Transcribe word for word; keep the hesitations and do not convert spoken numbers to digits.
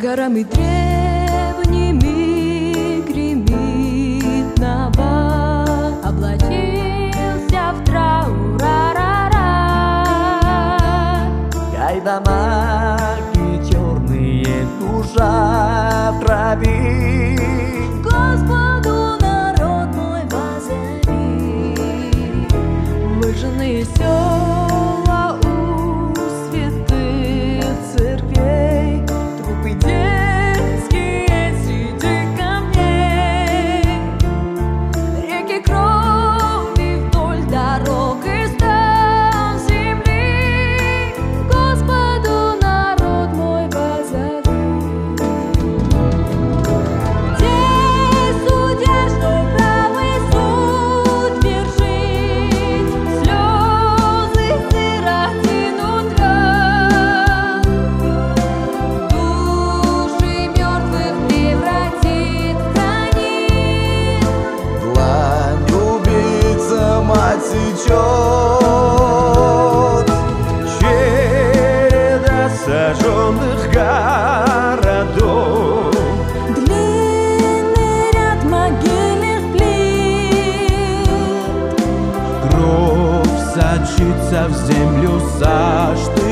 горами древними гремит набат, облачился в траур, ра-ра-ра. Гайдамаки черные, душа в крови. Господу народ мой возови, выжженные села у святых церквей, трупы детские среди камней, реки крови вдоль дорог и стен земли. Господу народ мой возови. Здесь судящий правый суд вершит, слезы сиротину трет, души мертвых превратит в гранит. Длань убийца мать сечет, черед осаженных городов. Длинный ряд могильных плит, Кровь сочится в землю, за что